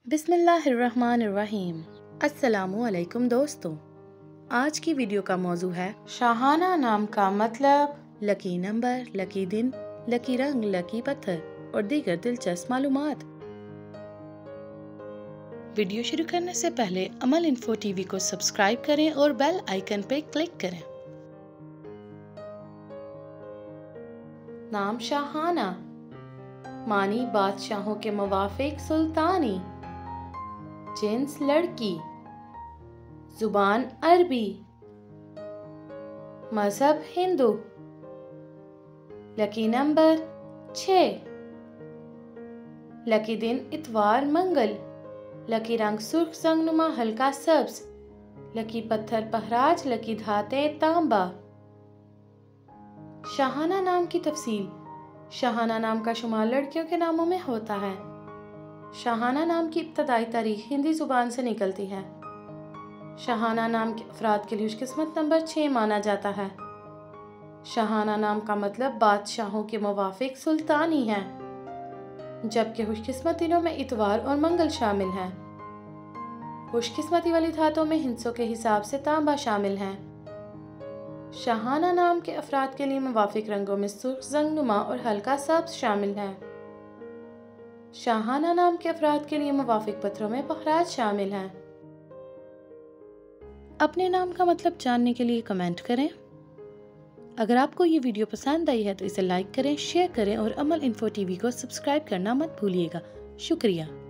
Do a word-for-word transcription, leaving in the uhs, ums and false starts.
बिस्मिल्लाहिर्रहमानिर्रहीम। अस्सलामुअलैकुम दोस्तों, आज की वीडियो का मौजू है शाहाना नाम का मतलब, लकी नंबर, लकी दिन, लकी रंग, लकी पत्थर और दीगर दिलचस्प मालूमात। वीडियो शुरू करने से पहले अमल इन्फो टीवी को सब्सक्राइब करें और बेल आइकन पे क्लिक करें। नाम शाहाना, मानी बादशाहों के मुवाफिक सुल्तानी, जिन्स लड़की, जुबान अरबी, मजहब हिंदू, लकी नंबर छः, लकी दिन इतवार मंगल, लकी रंग सुर्ख संगनुमा हल्का सब्ज, लकी पत्थर पहराज, लकी धाते तांबा। शाहाना नाम की तफसील। शाहाना नाम का शुमार लड़कियों के नामों में होता है। शाहाना नाम की इब्तदाई तारीख हिंदी जुबान से निकलती है। शाहाना नाम के अफराद के लिए खुशकिस्मत नंबर छः माना जाता है। शाहाना नाम का मतलब बादशाहों के मुवाफिक सुल्तानी है, जबकि खुशकिस्मत दिनों में इतवार और मंगल शामिल हैं। खुशकिस्मती वाली धातों में हिंसों के हिसाब से तांबा शामिल है। शाहाना नाम के अफराद के लिए मुवाफिक रंगों में सुर्ख जंगनुमा और हल्का सब्ज शामिल है। शाहाना नाम के अफराद के लिए मुवाफिक पत्थरों में पखराज शामिल हैं। अपने नाम का मतलब जानने के लिए कमेंट करें। अगर आपको ये वीडियो पसंद आई है तो इसे लाइक करें, शेयर करें और अमल इन्फो टीवी को सब्सक्राइब करना मत भूलिएगा। शुक्रिया।